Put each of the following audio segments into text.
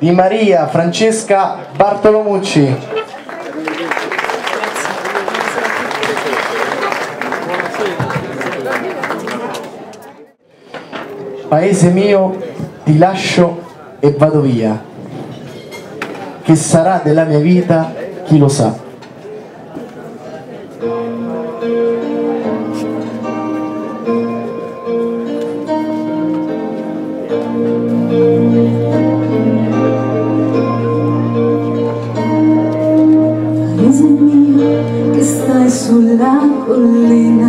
di Maria Francesca Bartolomucci. Paese mio, ti lascio e vado via. Che sarà della mia vita, chi lo sa. Paese mio, che stai sulla collina,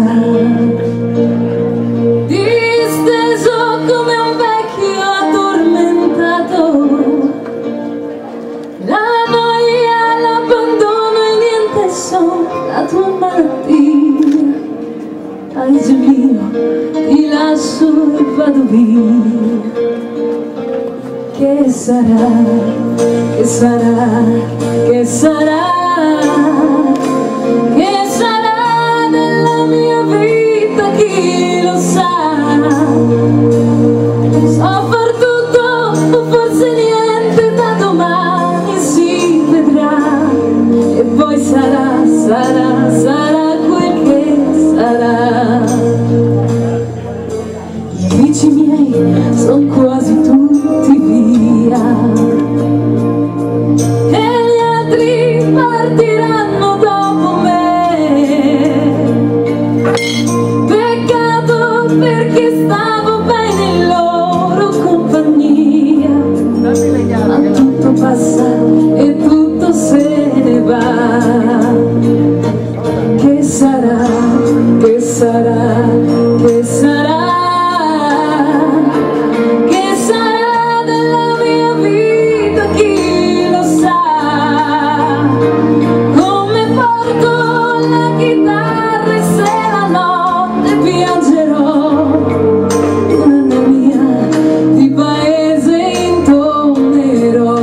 la tua malattia. Paese mio, ti lascio e vado via. Che sarà, che sarà, che sarà, che sarà della mia vita, chi lo sa. So far tutto o forse niente, da domani si vedrà. E poi sarà, sarà, sarà quel che sarà. Gli amici miei son quasi tutti via e gli altri partiranno dopo me. Peccato, perché stavo bene in loro compagnia, ma tutto passa e tutto se ne va. Che sarà, che sarà, che sarà, che sarà della mia vita, chi lo sa. Come porto la chitarra e se la notte piangerò, una mia di paese intonerò.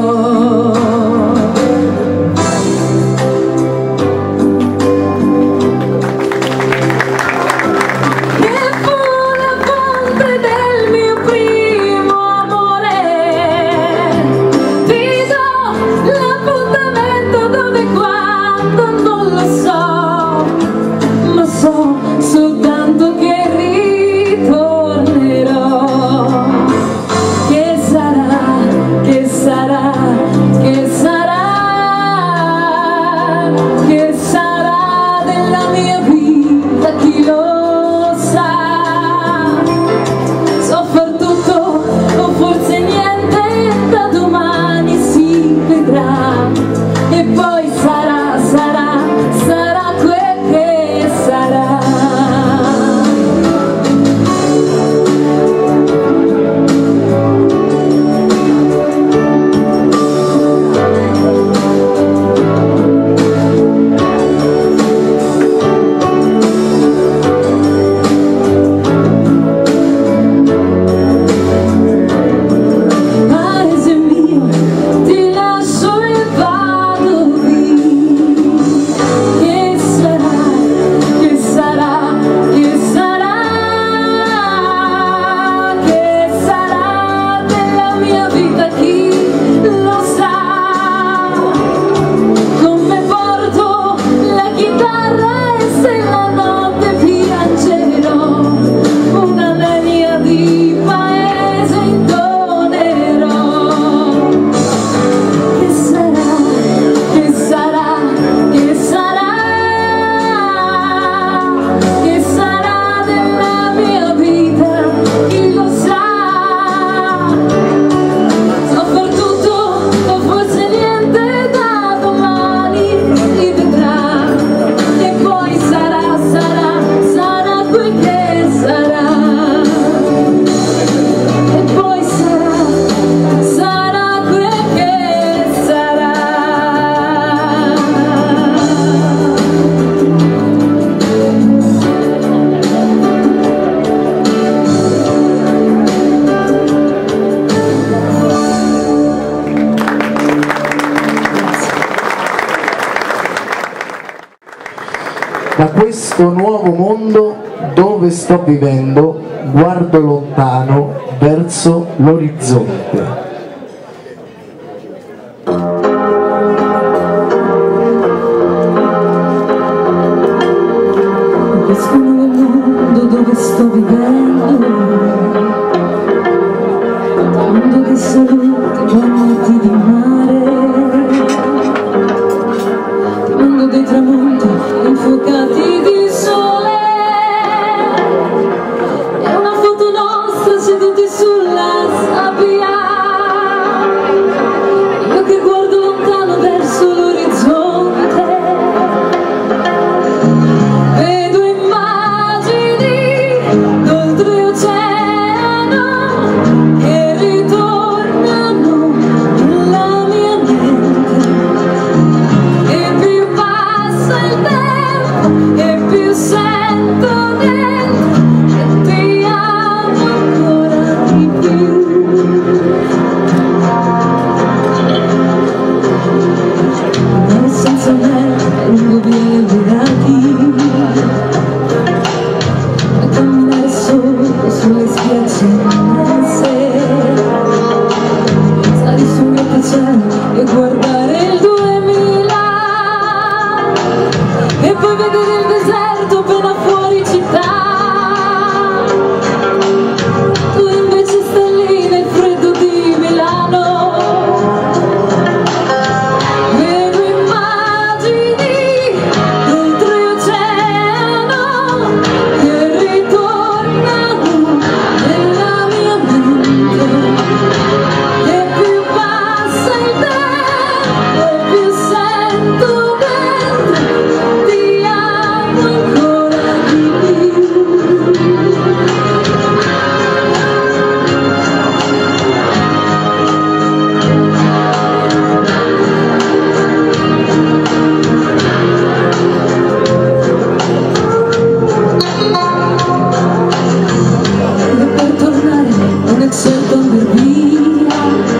Soltanto che ritornerò. Che sarà, che sarà, che sarà, che sarà della mia vita, chi lo sa. So far tutto o forse niente, da domani si vedrà. E poi sarà, sarà, sarà quel che sarà. Paese mio, ti lascio e vado via. Che sarà, che sarà, che sarà, che sarà della mia vita, chi lo sa. Come porto la chitarra e se la notte piangerò, una mania di paese intonerò. Che sarà, che sarà, che sarà, che sarà della mia vita, chi lo sa. So far tutto o forse niente, da domani si vedrà. E poi sarà, sarà, sarà quel che sarà. E poi sarà, sarà quel che sarà. Da questo nuovo mondo dove sto vivendo, guardo lontano verso l'orizzonte. Questo nuovo mondo dove sto vivendo, mondo che saluti, bagnati di mare, mondo dei tramonti infuocati di sole, è una foto nostra seduti sulla sabbia, io che guardo lontano verso l'orizzonte, vedo immagini d'oltreoceano che ritornano nella mia mente, e più passa il tempo e più sento dentro che ti amo ancora di più. Andare senza me lungo vie alberati, a camminare solo sulle spiagge immense, stare su un grattacielo e guardare il 2000 e poi vedere il deserto appena fuori città. Tu invece stai lì nel freddo di Milano. Vedo immagini d'oltreoceano che ritornano nella mia mente, e più passa il tempo e più sento dentro ti amo ancora di più. E per tornare non excelto andar via,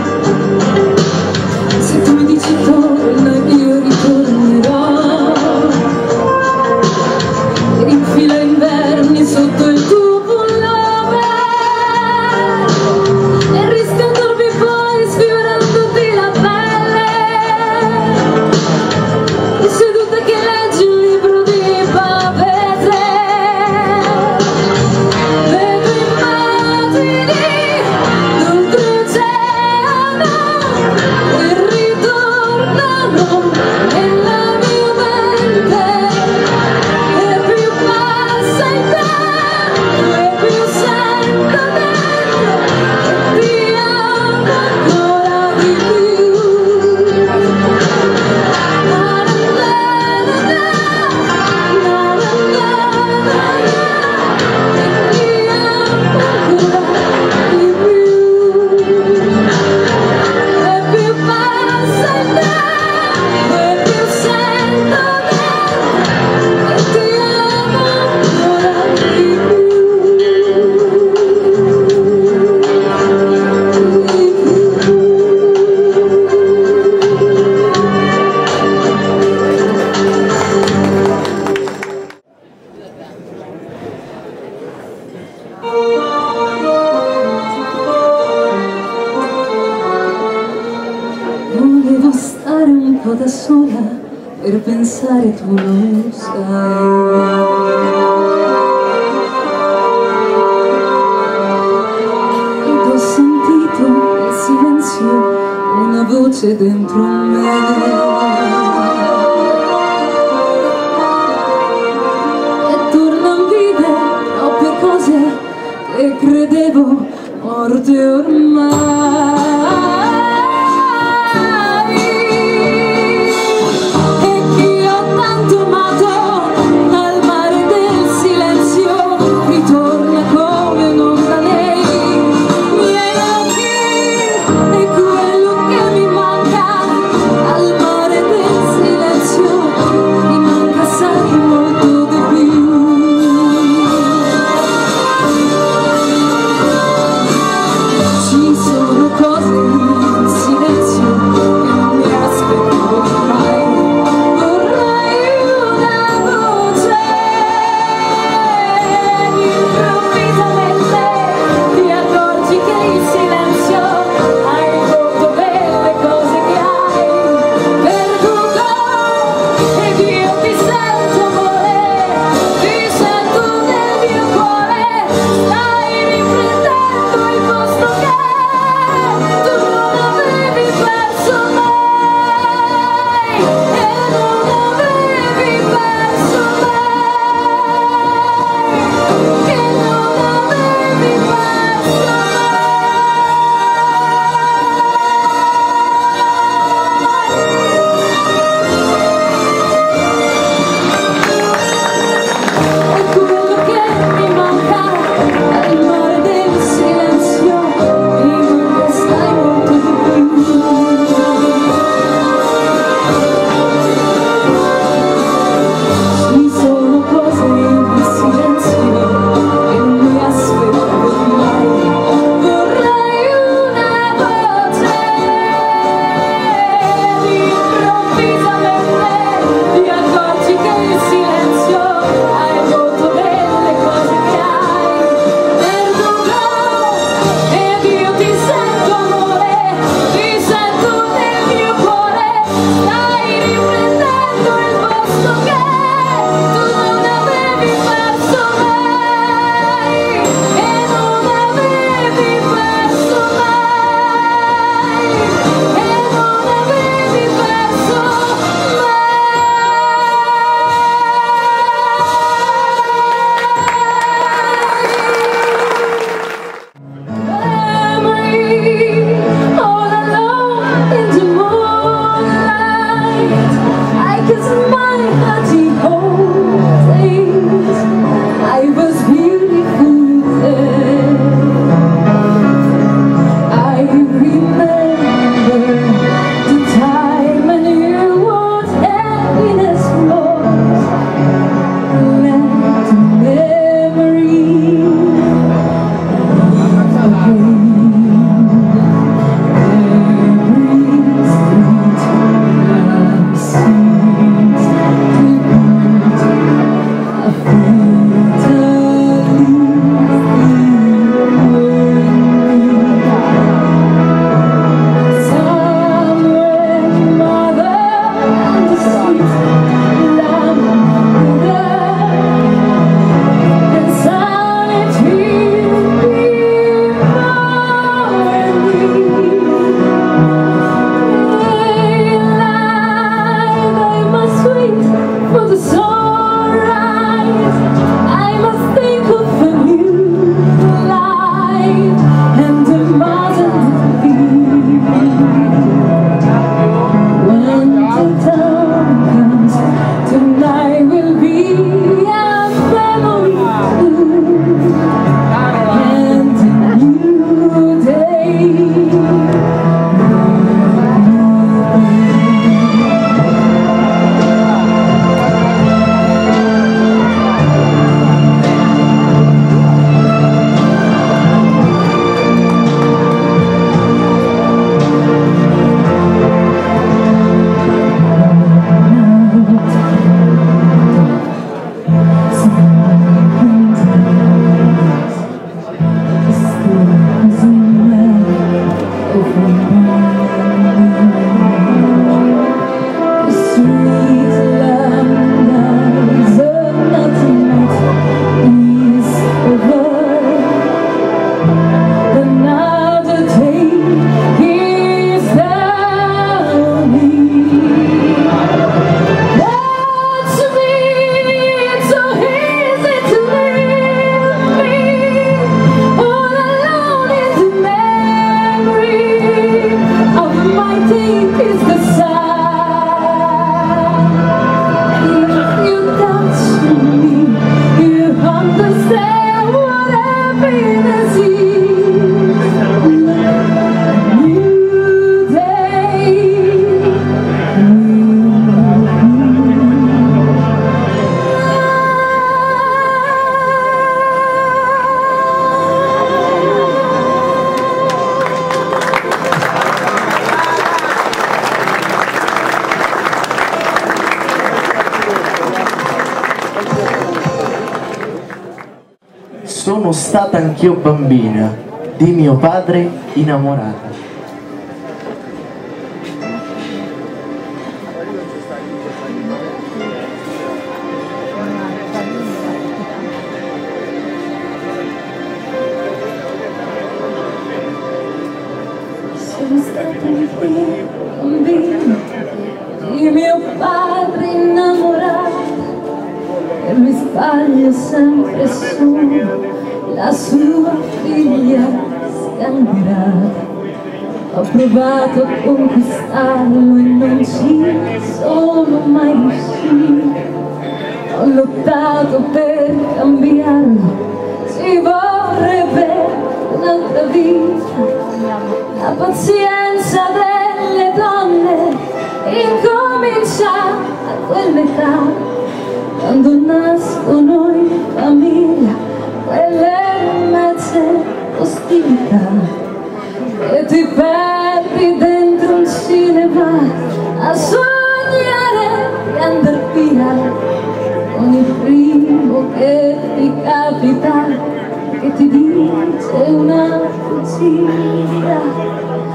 se tu mi dici torna io ritornerò, e infila inverni sotto il tuo pullover e riscaldormi poi sfiorandoti la pelle, e seduta che leggi un libro di Pavese. Vedo immagini d'oltreoceano che ritornano nella mia mente, e più passa il tempo e più sento dentro che ti amo ancora di più. Volevo stare un po' da sola per pensare, tu lo sai. Ed ho sentito il silenzio, una voce dentro me. E tornan vive troppe cose che credevo morte ormai. Ci sono Sono stata anch'io bambina di mio padre innamorata. Sono stata anch'io bambina di mio padre innamorato e mi sbaglio sempre su la sua figlia sgangherata. Ho provato a conquistarlo e non ci sono mai riuscita. Ho lottato per cambiarlo, ci vorrebbe un'altra vita. La pazienza delle donne incomincia a quell'età, quando nascono in famiglia quelle mezze ostilità, e ti perdi dentro un cinema a sognare di andar via con il primo che ti capita, che ti dice una bugia.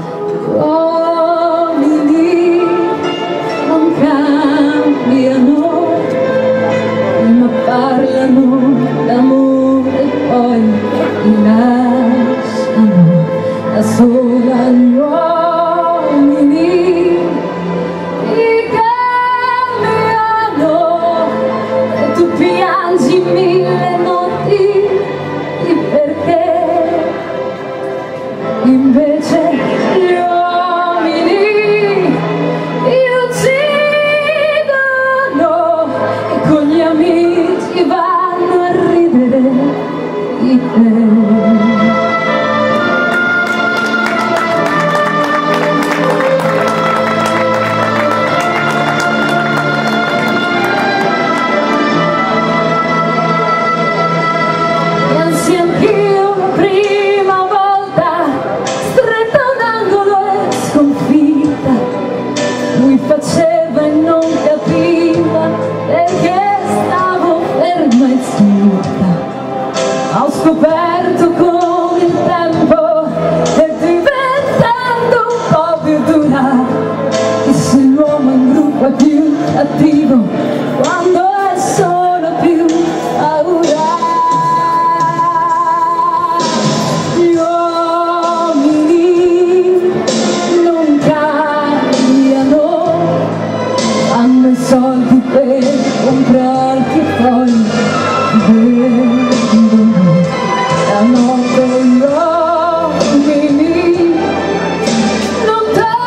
Uomini non cambiano, ma parlano d'amore e poi ti lasciano da sola. Gli uomini ti cambiano e tu piangi mille notti di perché. Invece gli uomini uccidono e con gli amici vanno a ridere di te. Faceva e non capiva perché stavo ferma e zitta. Ho scoperto con il tempo che diventando un po' più dura, che se l'uomo in gruppo è più attivo quando è solo più paura. Gli uomini non cambiano, hanno i soldi per comprarti e poi vendono la notte. Gli uomini non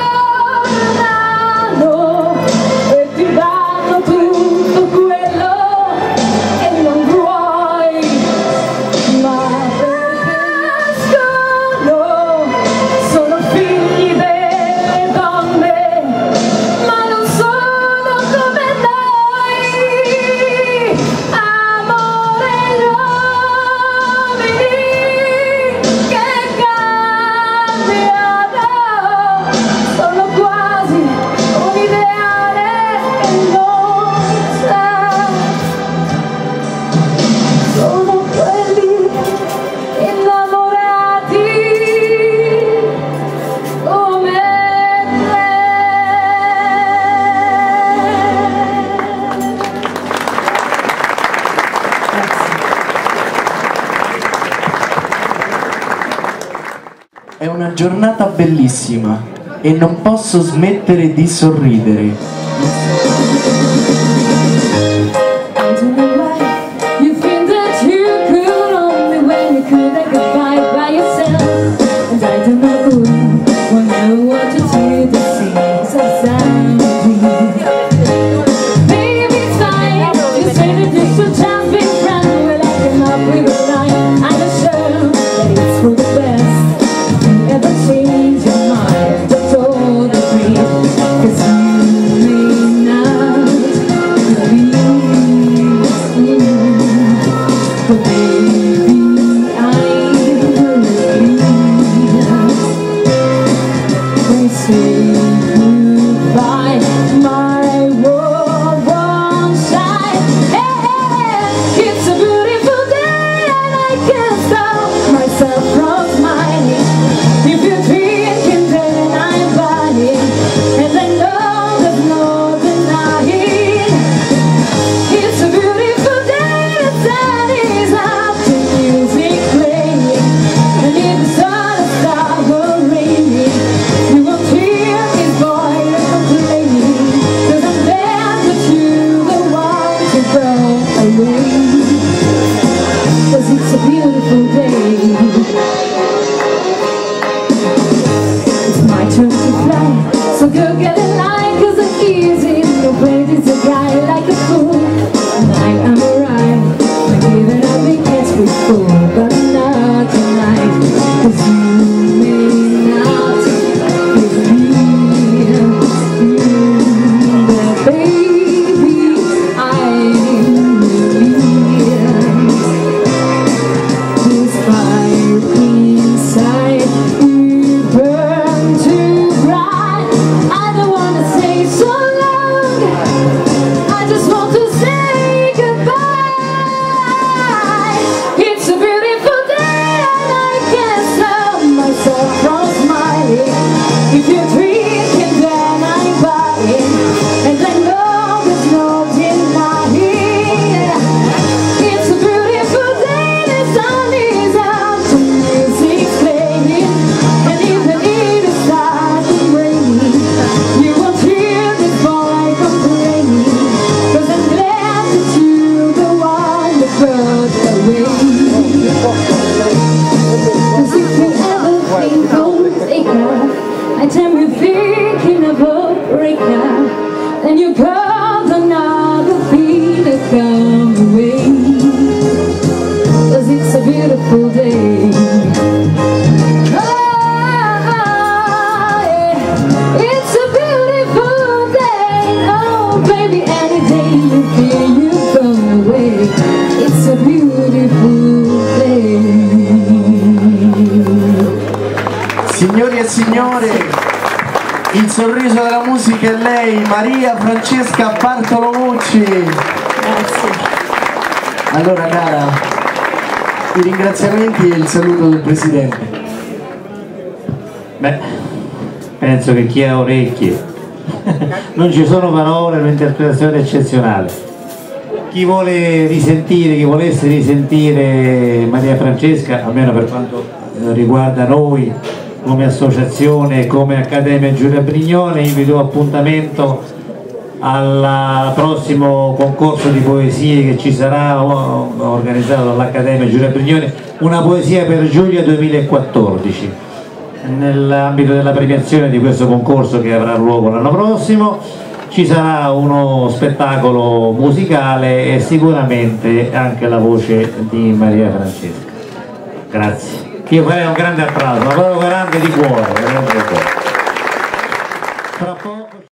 tornano e ti danno tutto quello che non vuoi, ma perché sono figli delle donne, ma non sono come noi. Amore, gli uomini che cambiano sono quasi un ideale che non c'è. Sono quelli innamorati come te. È una giornata bellissima e non posso smettere di sorridere. I don't know why you think that you could only when you could make a fight by yourself. And I don't know who will know what you do to see so sadly. Baby, it's fine. You say that you should just be friends. Well, I came up with a line. I'm not sure that it's for the best. You ever change your mind? Just all the grief, 'cause you may not 'cause you're getting light, 'cause it's easy. Your place is a guy like a fool. Tonight I'm alright, I give it up and catch me full, but not tonight, 'cause you may not believe, but baby, I believe. This fire inside you burn too bright. I don't wanna stay so long, I just want to say goodbye. It's a beautiful day and I can't stop myself from smiling. If you're drinking then I'm buying, and I know there's no denying. It's a beautiful day, the sun is out, the music's playing, and even if it starts raining, you won't hear this boy complaining, 'cause I'm glad that you're the one that brought away. 'Cause if you ever think of breakup, I tell you thinking of a breakup, then you got another thing to come away. 'Cause it's a beautiful day. It's a beautiful day. Oh baby, any day you feel you come away, it's a beautiful day. Signori e signore, il sorriso della musica è lei, Maria Francesca Bartolomucci. Grazie. Allora cara, i ringraziamenti e il saluto del Presidente. Beh, penso che chi ha orecchie non ci sono parole, un'interpretazione eccezionale. Chi vuole risentire, chi volesse risentire Maria Francesca, almeno per quanto riguarda noi come associazione, come Accademia Giulia Brignone, invito appuntamento al prossimo concorso di poesie che ci sarà organizzato dall'Accademia Giulia Brignone, una poesia per Giulia 2014, nell'ambito della premiazione di questo concorso che avrà luogo l'anno prossimo. Ci sarà uno spettacolo musicale e sicuramente anche la voce di Maria Francesca. Grazie. Io farei un grande applauso, ma proprio grande di cuore, grande di cuore. Tra poco...